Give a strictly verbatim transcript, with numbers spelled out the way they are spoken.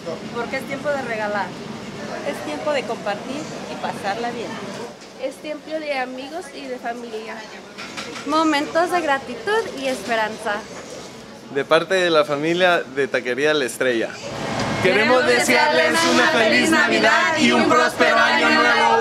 Porque es tiempo de regalar. Es tiempo de compartir y pasarla bien. Es tiempo de amigos y de familia. Momentos de gratitud y esperanza. De parte de la familia de Taquería La Estrella. Queremos desearles una feliz Navidad y un próspero año nuevo.